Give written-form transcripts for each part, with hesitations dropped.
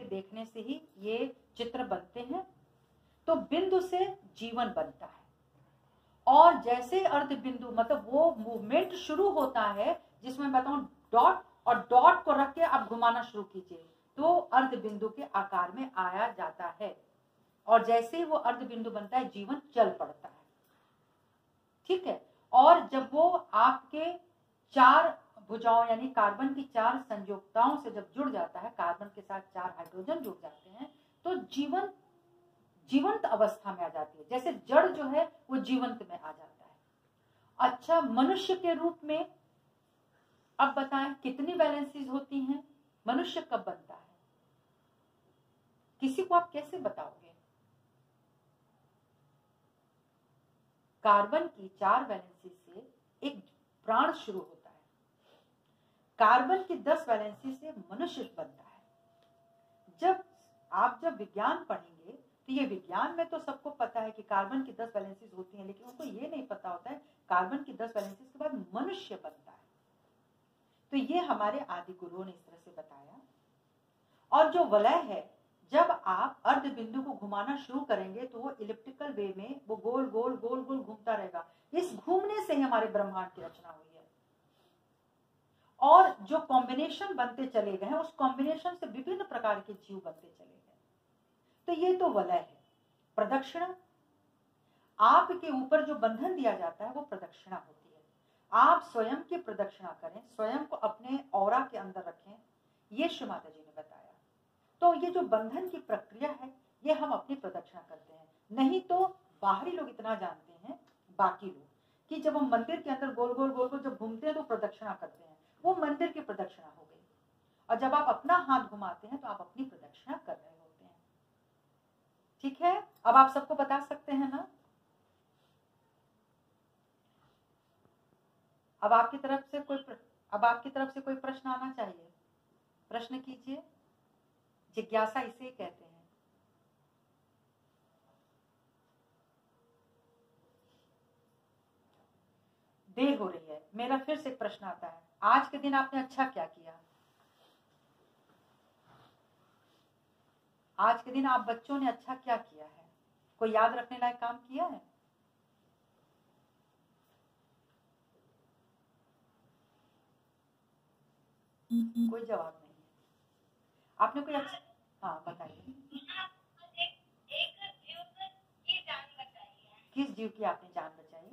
देखने से ही ये चित्र बनते हैं। तो बिंदु से जीवन बनता है, और जैसे अर्ध बिंदु मतलब वो मूवमेंट शुरू होता है जिसमें बताऊं डॉट, और डॉट को रख के आप घुमाना शुरू कीजिए तो अर्ध बिंदु के आकार में आया जाता है, और जैसे ही वो अर्ध बिंदु बनता है जीवन चल पड़ता है। ठीक है, और जब वो आपके 4 भुजाओं यानी कार्बन की 4 संयोजकताओं से जब जुड़ जाता है, कार्बन के साथ 4 हाइड्रोजन जुड़ जाते हैं, तो जीवन जीवंत अवस्था में आ जाती है। जैसे जड़ जो है वो जीवंत में आ जाता है। अच्छा, मनुष्य के रूप में अब बताएं कितनी वैलेंसीज होती हैं, मनुष्य कब बनता है, किसी को आप कैसे बताओगे? कार्बन की 4 वैलेंसी से एक प्राण शुरू होता है, कार्बन की 10 वैलेंसी से मनुष्य बनता है। जब विज्ञान पढ़ेंगे तो ये विज्ञान में तो सबको पता है कि कार्बन की 10 वैलेंसीज होती हैं, लेकिन उनको ये नहीं पता होता है कार्बन की 10 वैलेंसीज के बाद मनुष्य बनता है। तो ये हमारे आदि गुरुओं ने इस तरह से बताया। और जो वलय है, जब आप अर्ध बिंदु को घुमाना शुरू करेंगे तो वो इलिप्टिकल वे में वो गोल गोल गोल गोल घूमता रहेगा। इस घूमने से ही हमारे ब्रह्मांड की रचना हुई है, और जो कॉम्बिनेशन बनते चले गए हैं उस कॉम्बिनेशन से विभिन्न प्रकार के जीव बनते चले गए। तो ये तो वलय है। प्रदक्षिणा, आपके ऊपर जो बंधन दिया जाता है वो प्रदक्षिणा होती है। आप स्वयं की प्रदक्षिणा करें, स्वयं को अपने ऑरा के अंदर रखें, ये श्री माता जी ने बताया। तो ये जो बंधन की प्रक्रिया है ये हम अपनी प्रदक्षिणा करते हैं। नहीं तो बाहरी लोग इतना जानते हैं, बाकी लोग, कि जब हम मंदिर के अंदर गोल गोल गोल गोल जब घूमते हैं तो प्रदक्षिणा करते हैं, वो मंदिर की प्रदक्षिणा हो गई। और जब आप अपना हाथ घुमाते हैं तो आप अपनी प्रदक्षिणा कर रहे होते हैं। ठीक है, अब आप सबको बता सकते हैं ना? अब आपकी तरफ से कोई प्रश्न आना चाहिए। प्रश्न कीजिए, जिज्ञासा इसे ही कहते हैं। देर हो रही है, मेरा फिर से प्रश्न आता है, आज के दिन आपने अच्छा क्या किया? आज के दिन आप बच्चों ने अच्छा क्या किया है? कोई याद रखने लायक काम किया है? कोई जवाब नहीं है। आपने कोई अच्छा, हाँ बताइए। किस जीव की आपने जान बचाई?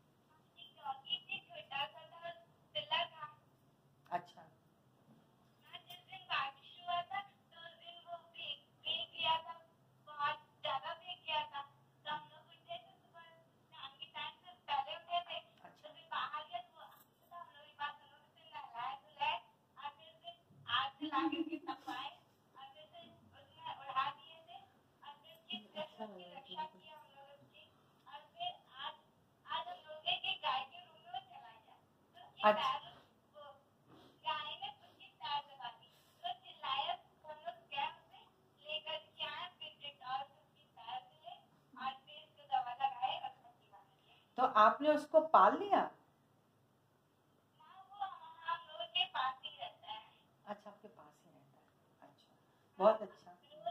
अच्छा, अच्छा, तो आपने उसको पाल लिया? अच्छा, आपके पास ही रहता है। अच्छा, बहुत अच्छा,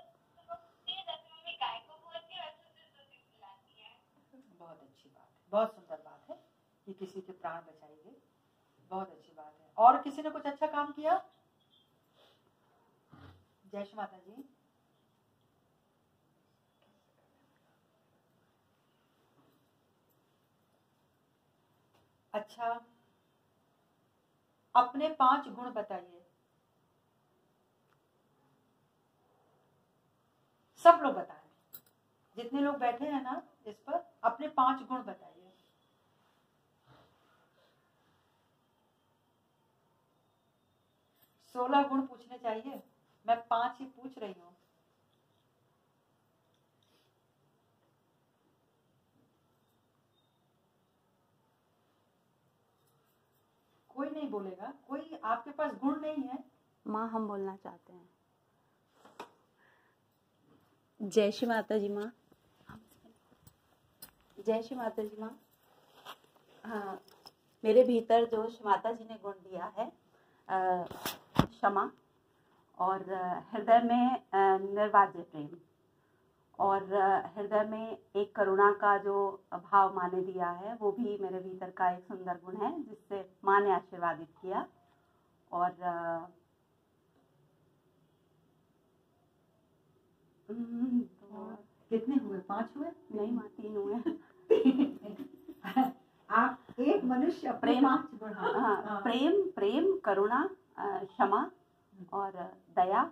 बहुत अच्छी बात है, बहुत सुंदर बात है कि किसी के प्राण बचाइए, बहुत अच्छी बात है। और किसी ने कुछ अच्छा काम किया? जय श्री माता जी। अच्छा, अपने 5 गुण बताइए। सब लोग बताएं, जितने लोग बैठे हैं ना इस पर, अपने 5 गुण बताइए। 16 गुण पूछने चाहिए, मैं 5 ही पूछ रही हूँ। कोई नहीं बोलेगा, कोई आपके पास गुण नहीं है? माँ हम बोलना चाहते हैं। जय श्री माता जी माँ। जय श्री माता जी माँ। हाँ, मेरे भीतर जो माता जी ने गुण दिया है, क्षमा, और हृदय में निर्वाज्य प्रेम, और हृदय में एक करुणा का जो भाव माँ ने दिया है वो भी मेरे भीतर का एक सुंदर गुण है जिससे माँ ने आशीर्वादित किया। और कितने हुए? 5 हुए? नहीं माँ, 3 हुए। आप एक मनुष्य प्रेम, 5 गुण। हाँ, प्रेम, करुणा, क्षमा और दया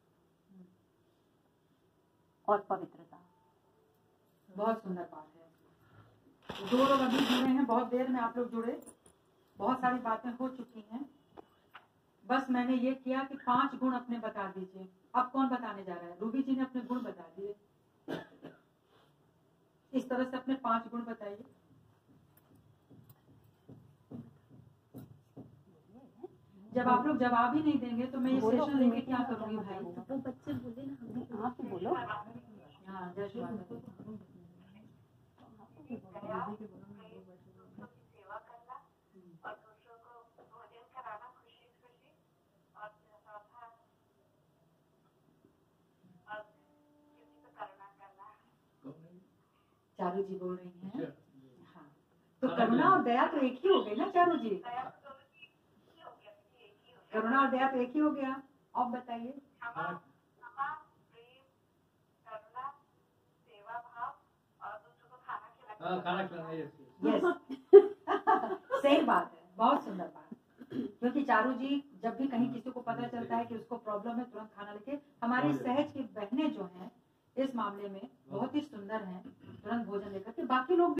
और पवित्रता। बहुत सुंदर बात है। 2 लोग अभी जुड़े हैं, बहुत देर में आप लोग जुड़े, बहुत सारी बातें हो चुकी हैं। बस मैंने ये किया कि 5 गुण अपने बता दीजिए। अब कौन बताने जा रहा है? रूबी जी ने अपने गुण बता दिए। इस तरह से अपने 5 गुण बताइए। जब आप लोग जवाब ही नहीं देंगे तो मैं ये सेशन लेके क्या करूंगी भाई? वो बच्चे बोले ना, आप ही बोलो। हाँ, जय श्री राम। चारू जी बोल रही हैं। हाँ, तो करुणा और दया तो एक ही हो गई ना चारू जी? करुणा और दया तो एक ही हो गया। अब बताइए। यस, सही बात है, बहुत सुंदर बात। क्योंकि चारू जी जब भी कहीं किसी को पता चलता है कि उसको प्रॉब्लम है, तुरंत खाना लेके, हमारी सहज की बहनें जो हैं इस मामले में बहुत ही सुंदर हैं, तुरंत भोजन लेकर के, बाकी लोग